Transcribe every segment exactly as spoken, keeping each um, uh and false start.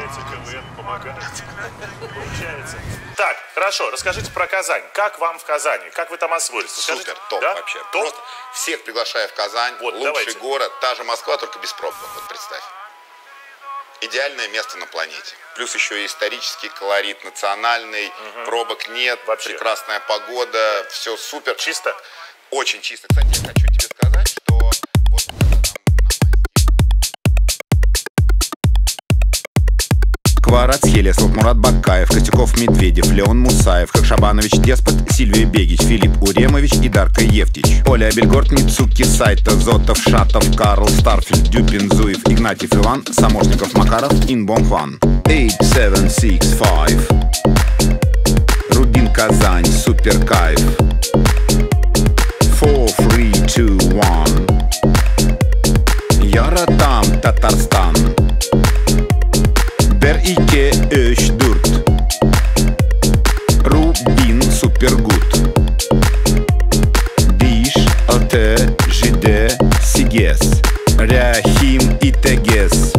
получается, КВН помогает. Получается. Так, хорошо, расскажите про Казань. Как вам в Казани? Как вы там освоились? Супер, топ да? вообще. Топ? Просто всех приглашаю в Казань. Вот, лучший давайте. город. Та же Москва, только без пробок. Вот представь. Идеальное место на планете. Плюс еще и исторический колорит, национальный. Угу. Пробок нет. Вообще. Прекрасная погода. Все супер. Чисто? Очень чисто. Кстати, я хочу тебе сказать, что вот Кварацхелия, Мурат Бакаев, Костюков Медведев, Леон Мусаев, Хакшабанович Деспот, Сильвия Бегич, Филипп Уремович и Дарка Евтич. Оля Бельгорд, Мицуки Сайта, Зотов, Шатов, Карл Старфельд, Дюпин, Зуев, Игнатьев Иван, Самошников Макаров, Инбом Хван. восемь семь шесть пять. Рубин Казань, супер кайф. четыре, три, два, один. Яратам, Татарстан. Бер-ике, Öş, Дүрт. Рубин, Супергуд. Биш, Алте, Жиде, Сигес. Ряхим и Тегес.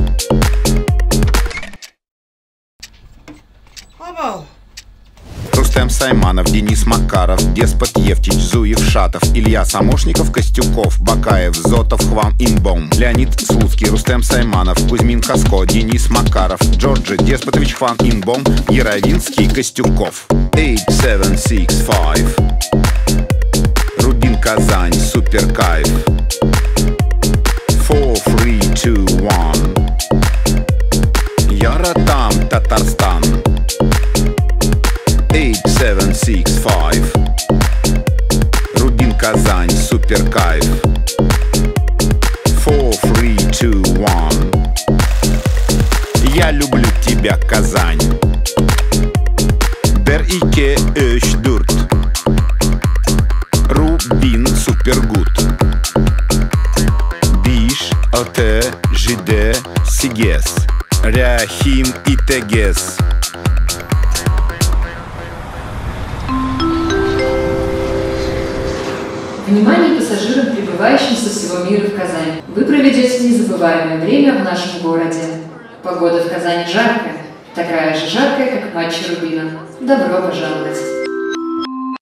Рустем Сайманов, Денис Макаров, Деспот Евтич, Зуев, Шатов, Илья Самошников, Костюков, Бакаев, Зотов, Хван, Инбом, Леонид Слуцкий, Рустем Сайманов, Кузьмин Хаско, Денис Макаров, Джорджи Деспотович, Хван, Инбом, Яровинский, Костюков. восемь семь шесть пять. Рубин Казань, супер кайф. четыре, три, два, один. Яратам, Татарстан. восемь семь шесть пять. Рубин Казань, супер кайф. четыре, три, два, один. Я люблю тебя, Казань. Бер-ике, Öş, Дүрт. Рубин, Супергуд. Биш, Алте, Жиде, Сигес. Ряхим и Тегес. Внимание пассажирам, прибывающим со всего мира в Казань. Вы проведете незабываемое время в нашем городе. Погода в Казани жаркая, такая же жаркая, как в матче Рубина. Добро пожаловать!